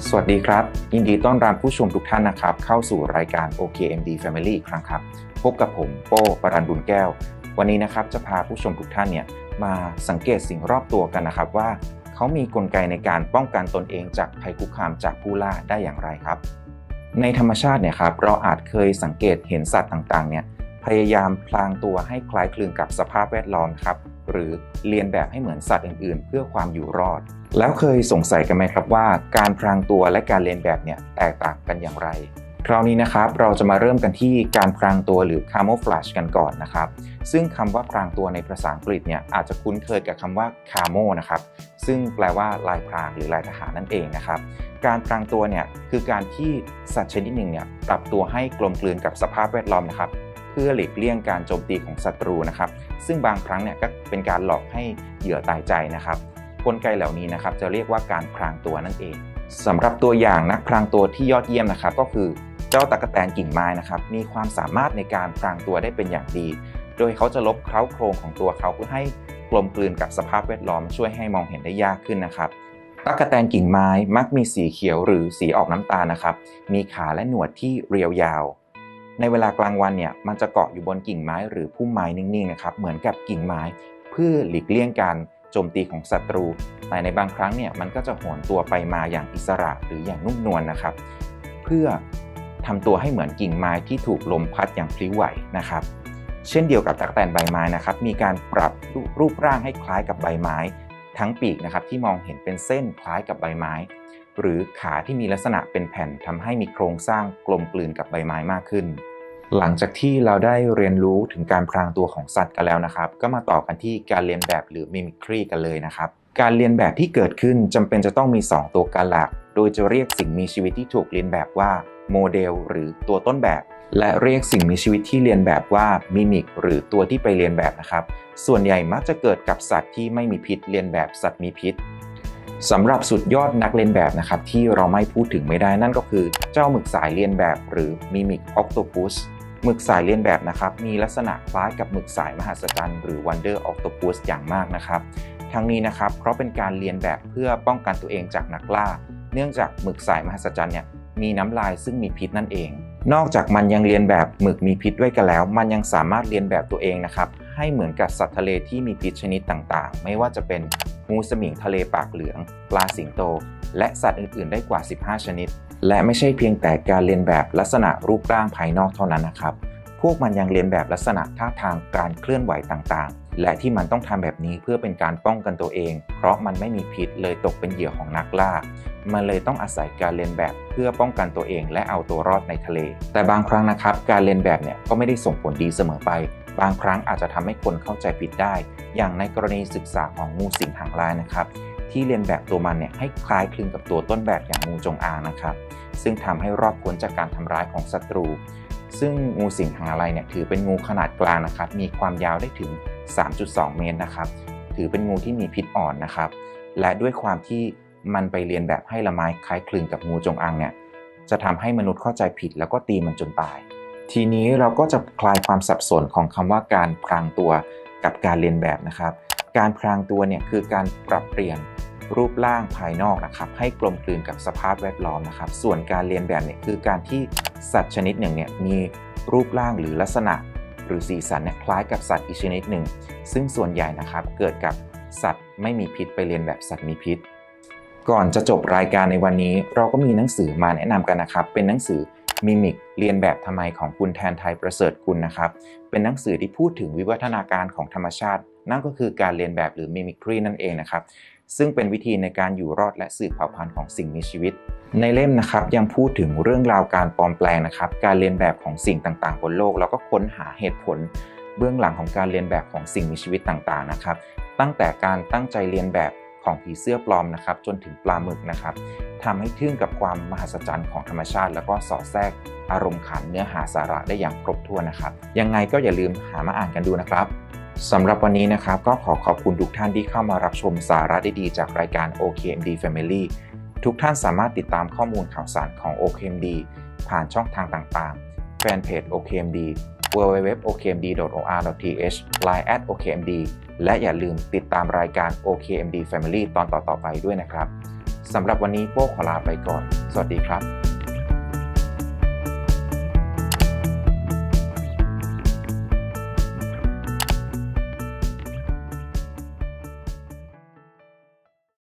สวัสดีครับยินดีต้อนรับผู้ชมทุกท่านนะครับเข้าสู่รายการ OKMD Family อีกครั้งครับพบกับผมโป้ปรัญบุญแก้ววันนี้นะครับจะพาผู้ชมทุกท่านเนี่ยมาสังเกตสิ่งรอบตัวกันนะครับว่าเขามีกลไกในการป้องกันตนเองจากภัยคุกคามจากผู้ล่าได้อย่างไรครับในธรรมชาติเนี่ยครับเราอาจเคยสังเกตเห็นสัตว์ต่างๆเนี่ยพยายามพลางตัวให้คล้ายคลึงกับสภาพแวดล้อมครับหรือเลียนแบบให้เหมือนสัตว์อื่นๆเพื่อความอยู่รอดแล้วเคยสงสัยกันไหมครับว่าการพรางตัวและการเลียนแบบเนี่ยแตกต่างกันอย่างไรคราวนี้นะครับเราจะมาเริ่มกันที่การพรางตัวหรือ camouflage กันก่อนนะครับซึ่งคำว่าพรางตัวในภาษาอังกฤษเนี่ยอาจจะคุ้นเคยกับคำว่า camo นะครับซึ่งแปลว่าลายพรางหรือลายทหารนั่นเองนะครับการพรางตัวเนี่ยคือการที่สัตว์ชนิดหนึ่งเนี่ยปรับตัวให้กลมกลืนกับสภาพแวดล้อมนะครับเพื่อหลีกเลี่ยงการโจมตีของศัตรูนะครับซึ่งบางครั้งเนี่ยก็เป็นการหลอกให้เหยื่อตายใจนะครับกลไกเหล่านี้นะครับจะเรียกว่าการพรางตัวนั่นเองสำหรับตัวอย่างนักพรางตัวที่ยอดเยี่ยมนะครับก็คือเจ้าตั๊กแตนกิ่งไม้นะครับมีความสามารถในการพรางตัวได้เป็นอย่างดีโดยเขาจะลบเคราโครงของตัวเขาเพื่อให้กลมกลืนกับสภาพแวดล้อมช่วยให้มองเห็นได้ยากขึ้นนะครับตั๊กแตนกิ่งไม้มักมีสีเขียวหรือสีออกน้ำตาลนะครับมีขาและหนวดที่เรียวยาวในเวลากลางวันเนี่ยมันจะเกาะอยู่บนกิ่งไม้หรือพุ่มไม้นิ่งๆนะครับเหมือนกับกิ่งไม้เพื่อหลีกเลี่ยงการโจมตีของศัตรูแต่ในบางครั้งเนี่ยมันก็จะโหนตัวไปมาอย่างอิสระหรืออย่างนุ่มนวลนะครับเพื่อทำตัวให้เหมือนกิ่งไม้ที่ถูกลมพัดอย่างพลิ้วไหวนะครับเช่นเดียวกับตั๊กแตนใบไม้นะครับมีการปรับรูปร่างให้คล้ายกับใบไม้ทั้งปีกนะครับที่มองเห็นเป็นเส้นคล้ายกับใบไม้หรือขาที่มีลักษณะเป็นแผ่นทำให้มีโครงสร้างกลมกลืนกับใบไม้มากขึ้นหลังจากที่เราได้เรียนรู้ถึงการพรางตัวของสัตว์กันแล้วนะครับก็มาต่อกันที่การเลียนแบบหรือ mimicry กันเลยนะครับการเลียนแบบที่เกิดขึ้นจำเป็นจะต้องมี2ตัวการหลักโดยจะเรียกสิ่งมีชีวิตที่ถูกเลียนแบบว่าโมเดลหรือตัวต้นแบบและเรียกสิ่งมีชีวิตที่เลียนแบบว่ามิมิกหรือตัวที่ไปเลียนแบบนะครับส่วนใหญ่มักจะเกิดกับสัตว์ที่ไม่มีพิษเลียนแบบสัตว์มีพิษสำหรับสุดยอดนักเลียนแบบนะครับที่เราไม่พูดถึงไม่ได้นั่นก็คือเจ้าหมึกสายเลียนแบบหรือมิมิกออคโตปัสหมึกสายเลียนแบบนะครับมีลักษณะคล้ายกับหมึกสายมหัศจรรย์หรือ Wonder Octopus อย่างมากนะครับทั้งนี้นะครับเพราะเป็นการเลียนแบบเพื่อป้องกันตัวเองจากนักล่าเนื่องจากหมึกสายมหัศจรรย์เนี่ยมีน้ำลายซึ่งมีพิษนั่นเองนอกจากมันยังเลียนแบบหมึกมีพิษด้วยกันแล้วมันยังสามารถเลียนแบบตัวเองนะครับให้เหมือนกับสัตว์ทะเลที่มีพิษชนิดต่างๆไม่ว่าจะเป็นงูสมิงทะเลปากเหลืองปลาสิงโตและสัตว์อื่นๆได้กว่า15ชนิดและไม่ใช่เพียงแต่การเลียนแบบลักษณะรูปร่างภายนอกเท่านั้นนะครับพวกมันยังเลียนแบบลักษณะท่าทางการเคลื่อนไหวต่างๆและที่มันต้องทำแบบนี้เพื่อเป็นการป้องกันตัวเองเพราะมันไม่มีพิษเลยตกเป็นเหยื่อของนักล่ามันเลยต้องอาศัยการเลียนแบบเพื่อป้องกันตัวเองและเอาตัวรอดในทะเลแต่บางครั้งนะครับการเลียนแบบเนี่ยก็ไม่ได้ส่งผลดีเสมอไปบางครั้งอาจจะทำให้คนเข้าใจผิดได้อย่างในกรณีศึกษาของงูสิงหางลายนะครับที่เลียนแบบตัวมันเนี่ยให้คล้ายคลึงกับตัวต้นแบบอย่างงูจงอางนะครับซึ่งทำให้รอดพ้นจากการทำร้ายของศัตรูซึ่งงูสิงหางลายเนี่ยถือเป็นงูขนาดกลางนะครับมีความยาวได้ถึง 3.2 เมตรนะครับถือเป็นงูที่มีพิษอ่อนนะครับและด้วยความที่มันไปเลียนแบบให้ละไม้คล้ายคลึงกับงูจงอางเนี่ยจะทำให้มนุษย์เข้าใจผิดแล้วก็ตีมันจนตายทีนี้เราก็จะคลายความสับสนของคำว่าการพรางตัวกับการเลียนแบบนะครับการพรางตัวเนี่ยคือการปรับเปลี่ยนรูปร่างภายนอกนะครับให้กลมกลืนกับสภาพแวดล้อมนะครับส่วนการเลียนแบบเนี่ยคือการที่สัตว์ชนิดหนึ่งเนี่ยมีรูปร่างหรือลักษณะหรือสีสันเนี่ยคล้ายกับสัตว์อีกชนิดหนึ่งซึ่งส่วนใหญ่นะครับเกิดกับสัตว์ไม่มีพิษไปเลียนแบบสัตว์มีพิษก่อนจะจบรายการในวันนี้เราก็มีหนังสือมาแนะนำกันนะครับเป็นหนังสือมิมิกเรียนแบบทำไมของคุณแทนไทยประเสริฐกุลนะครับเป็นหนังสือที่พูดถึงวิวัฒนาการของธรรมชาตินั่นก็คือการเรียนแบบหรือมิมิครีนั่นเองนะครับซึ่งเป็นวิธีในการอยู่รอดและสืบเผ่าพันธุ์ของสิ่งมีชีวิตในเล่มนะครับยังพูดถึงเรื่องราวการปลอมแปลงนะครับการเรียนแบบของสิ่งต่างๆบนโลกแล้วก็ค้นหาเหตุผลเบื้องหลังของการเรียนแบบของสิ่งมีชีวิตต่างๆนะครับตั้งแต่การตั้งใจเรียนแบบของผีเสื้อปลอมนะครับจนถึงปลาหมึกนะครับทำให้ทึ่งกับความมหัศจรรย์ของธรรมชาติแล้วก็สอดแทรกอารมณ์ขันเนื้อหาสาระได้อย่างครบถ้วนนะครับยังไงก็อย่าลืมหามาอ่านกันดูนะครับสำหรับวันนี้นะครับก็ขอขอบคุณทุกท่านที่เข้ามารับชมสาระดีๆจากรายการ OKMD Family ทุกท่านสามารถติดตามข้อมูลข่าวสารของ OKMD ผ่านช่องทางต่างๆแฟนเพจ OKMD www.okmd.or.th Line @okmd และอย่าลืมติดตามรายการ OKMD Family ตอนต่อๆไปด้วยนะครับสำหรับวันนี้โป้ขอลาไปก่อนสวัสดีครับ